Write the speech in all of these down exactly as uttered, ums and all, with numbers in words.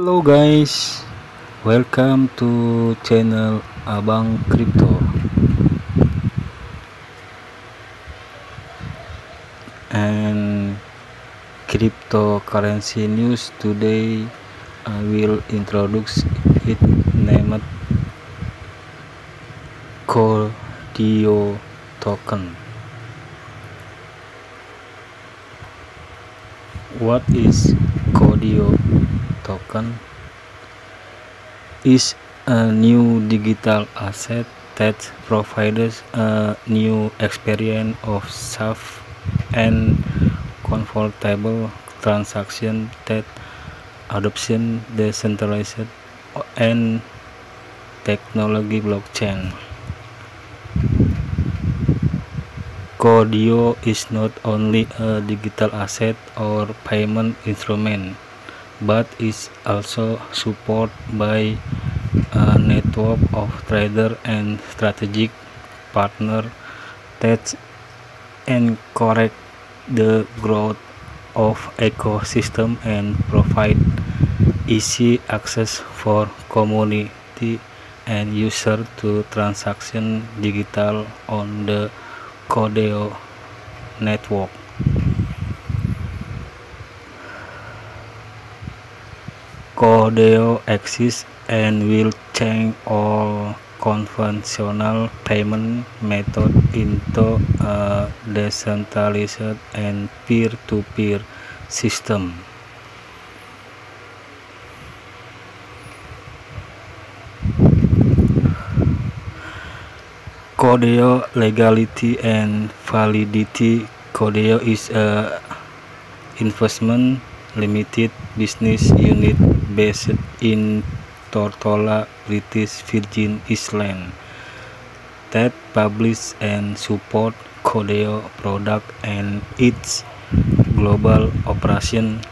Hello guys, welcome to channel Abang Crypto. And cryptocurrency news today, I will introduce it named Codeo token. What is Codeo token? Is a new digital asset that provides a new experience of safe and comfortable transaction that adoption decentralized and technology blockchain. Codeo is not only a digital asset or payment instrument, but is also supported by a network of traders and strategic partners that encourage the growth of ecosystem and provide easy access for community and user to transaction digital on the Codeo network. Codeo exists and will change all conventional payment methods into a decentralized and peer-to-peer system. Codeo legality and validity. Codeo is a investment limited business unit based in Tortola, British Virgin Islands, that publish and support Codeo product and its global operation.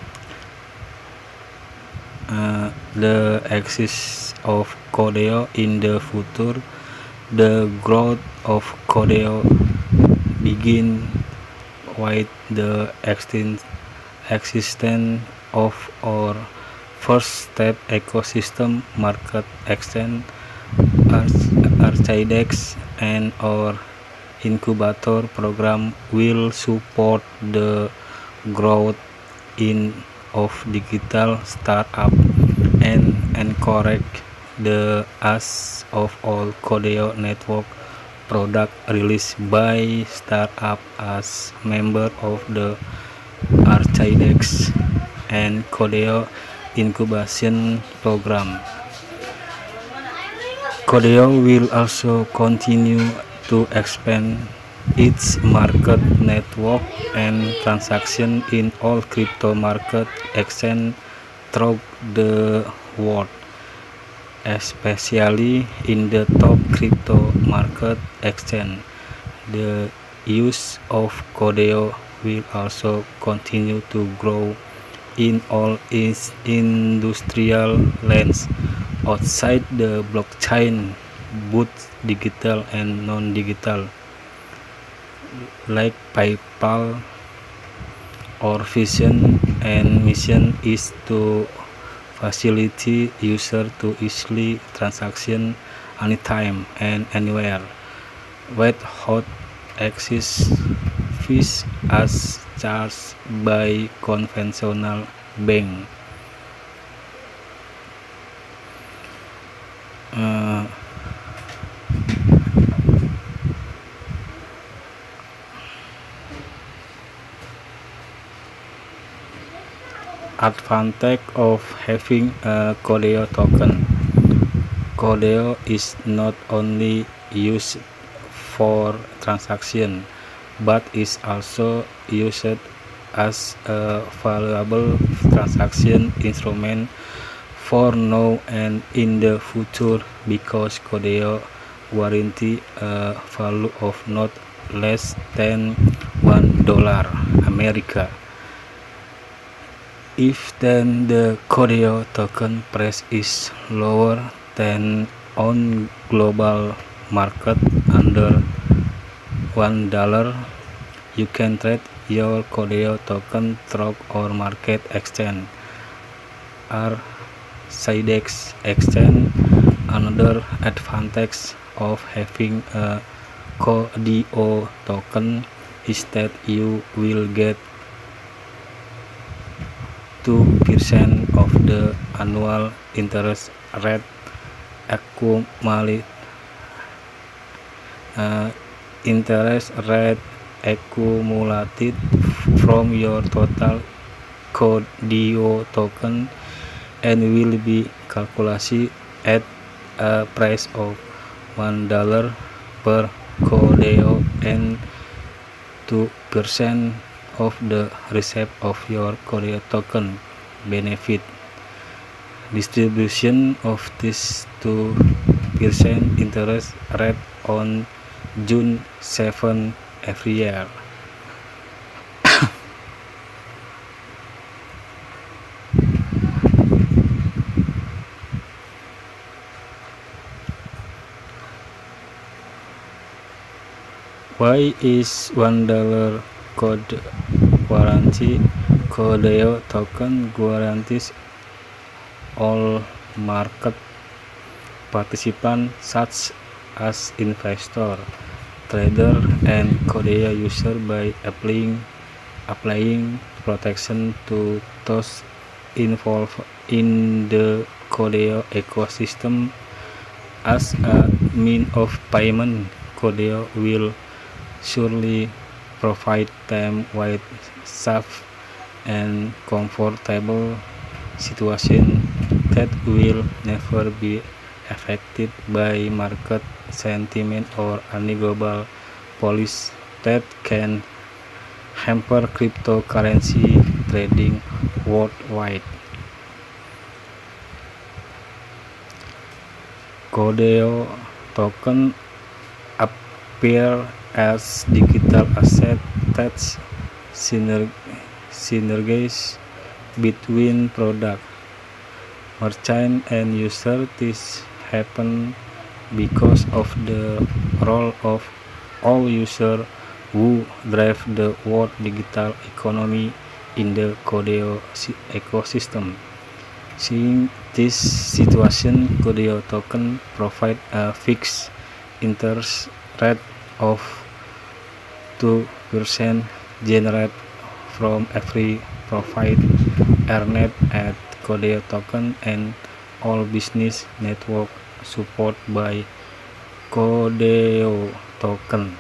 Uh, the existence of Codeo in the future. The growth of Codeo begin with the existence of our first step ecosystem market exchange Archaidex, and our incubator program will support the growth in of digital startup and encourage the as of all Codeo network product released by startup as member of the Archaidex and Codeo incubation program. Codeo will also continue to expand its market network and transaction in all crypto market exchange throughout the world, especially in the top crypto market exchange. The use of Codeo will also continue to grow in all its industrial lands outside the blockchain, both digital and non-digital, like PayPal. Our vision and mission is to facilitate user to easily transaction anytime and anywhere without excess fees as charged by conventional bank. Uh, advantage of having a Codeo token. Codeo is not only used for transaction, but is also used as a valuable transaction instrument for now and in the future, because Codeo guarantee a value of not less than one dollar America. If then the Codeo token price is lower than on global market under one dollar, you can trade your Codeo token through our market exchange. Are Sidex exchange. Another advantage of having a Codeo token is that you will get two percent of the annual interest rate accumulated uh, interest rate accumulated from your total Codeo token, and will be calculated at a price of one dollar per Codeo, and two percent of the receipt of your Codeo token benefit. Distribution of this two percent interest rate on June seventh every year. Why is one dollar code guarantee? Codeo token guarantees all market participants such as investor, trader, and Codeo user by applying applying protection to those involved in the Codeo ecosystem. As a means of payment, Codeo will surely provide them with safe and comfortable situation that will never be affected by market sentiment or any global policy that can hamper cryptocurrency trading worldwide. Codeo token appear as digital asset that synergize between product, merchant, and user. This happen because of the role of all users who drive the world digital economy in the Codeo ecosystem. Seeing this situation, Codeo token provide a fixed interest rate of two percent generated from every profit earned at Codeo token, and all business network support by Codeo token.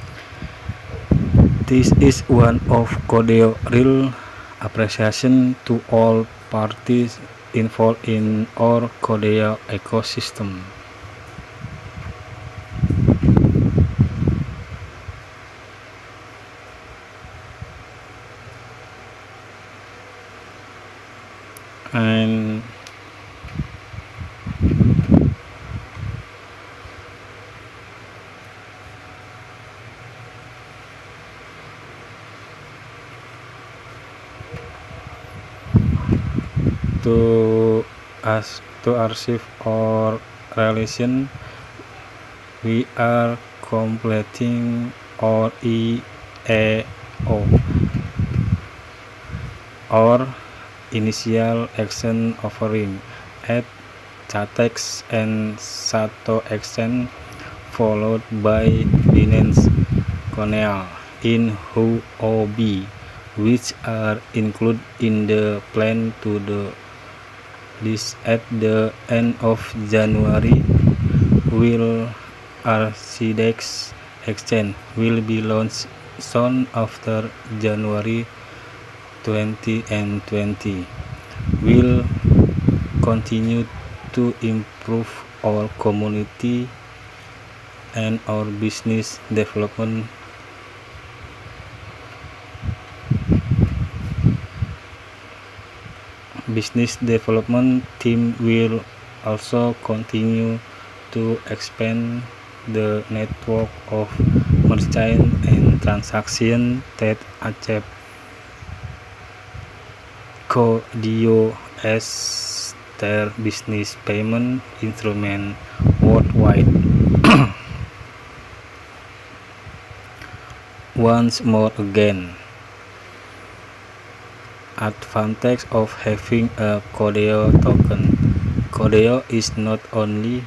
This is one of Codeo real appreciation to all parties involved in our Codeo ecosystem. And to us to archive our relation, we are completing our E A O, our initial action offering at Chatex and Sato Exchange, followed by Binance Coinel in Huobi, which are included in the plan to the list at the end of January. Will R C D E X Exchange will be launched soon after January twenty twenty. We'll continue to improve our community and our business development business development team will also continue to expand the network of merchant and transaction that accept Codeo as their business payment instrument worldwide. Once more again, advantage of having a Codeo token. Codeo is not only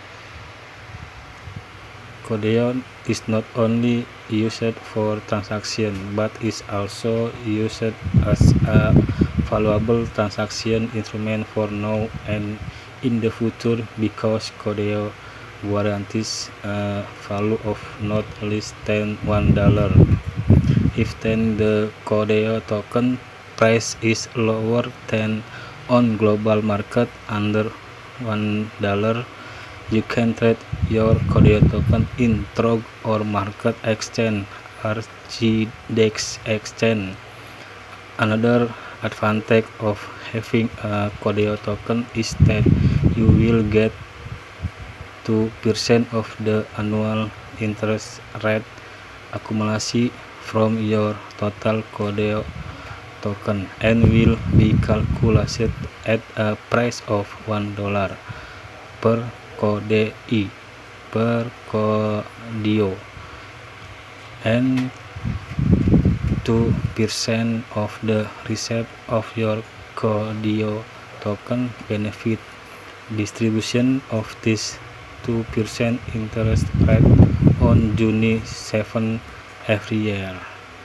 Codeo is not only used for transaction, but is also used as a valuable transaction instrument for now and in the future, because Codeo guarantees a value of not less than one dollar. If then the Codeo token price is lower than on global market under one dollar, you can trade your Codeo token in Trove or Market Exchange or G D E X Exchange. Another advantage of having a Codeo token is that you will get two percent of the annual interest rate accumulation from your total Codeo token, and will be calculated at a price of one dollar per Codei per Codeo, and two percent of the receipt of your Codeo token benefit. Distribution of this two percent interest rate on June seventh every year.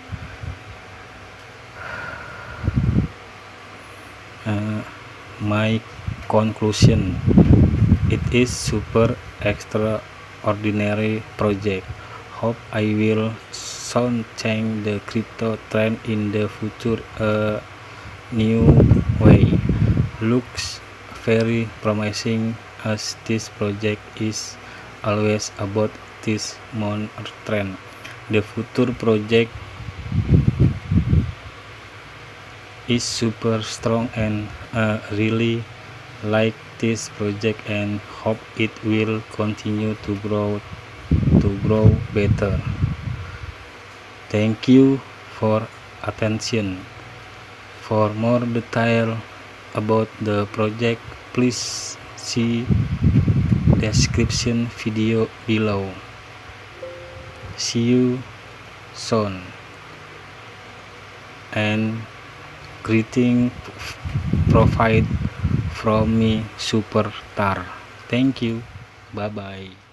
Uh, my conclusion: it is super extraordinary project. Hope I will soon change the crypto trend in the future a new way. Looks very promising, as this project is always about this month trend. The future project is super strong, and I really like this project and hope it will continue to grow to grow better. Thank you for attention. For more detail about the project, please see description video below. See you soon, and greeting provide from me, Super Tar. Thank you. Bye bye.